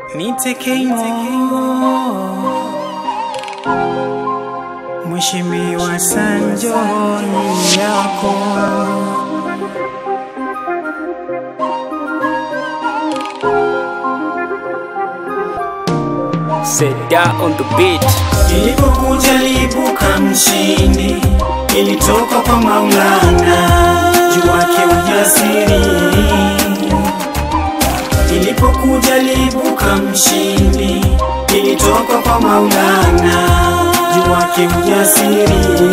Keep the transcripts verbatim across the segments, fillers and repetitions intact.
Nitekemo Mheshimiwa Hassan, joho ni yako. Seda on the beat. Ilipokuja libuka mshindi, ilitoka kwa Maulana, juu wake ujasiri. Ilipokuja libuka mshindi, ilitoka kwa Maulana, juu wake ujasiri.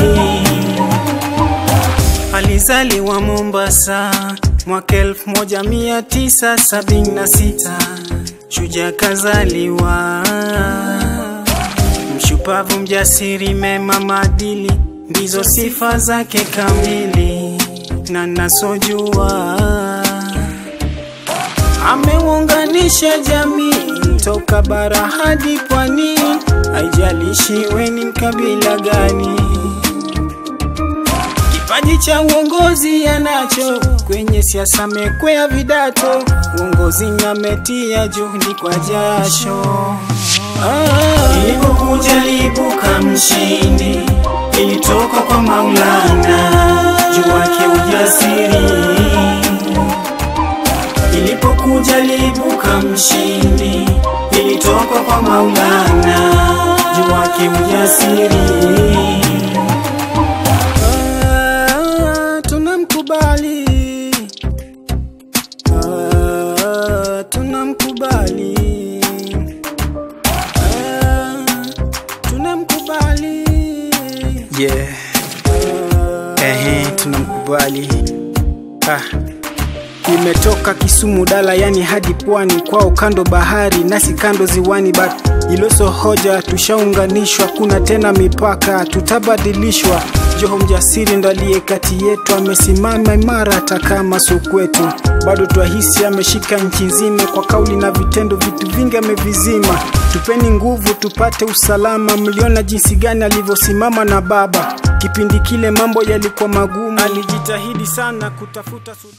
Alizaliwa Mombasa mwaka elfu moja mia tisa sabini na sita. Shujaa kazaliwa, mshupavu, mjasiri, mema maadili ndizo sifa zake kamili, na nasojua ameunganisha jamii toka bara hadi pwani, haijalishi we ni mkabila gani. Kipaji cha uongozi anacho, kwenye siasa mekwea vidato, uongozi ametia juhudi kwa jasho. Ah, ilipokuja libuka mshindi, ilitoka kwa Maulana, juu wake ujasiri. Ilipokuja libuka mshindi, ilitoka kwa Maulana, juu wake ujasiri. Ah, tunamkubali, ah, tunamkubali, ah, tunamkubali. Yeah. Ehe, tunamkubali. Ah. Imetoka Kisumu dala yani hadi pwani, kwao kando bahari nasi kando ziwani, but iloso hoja tushaunganishwa, kuna tena mipaka tutabadilishwa. Joho mjasiri ndalie kati yetu, amesimama imara hata kama sio kwetu. Bado twahisi ameshika nchi nzima, kwa kauli na vitendo vitu vingi amevizima. Tupeni nguvu tupate usalama, mliona jinsi gani alivyosimama na baba. Kipindi kile mambo yalikuwa magumu, alijitahidi sana kutafuta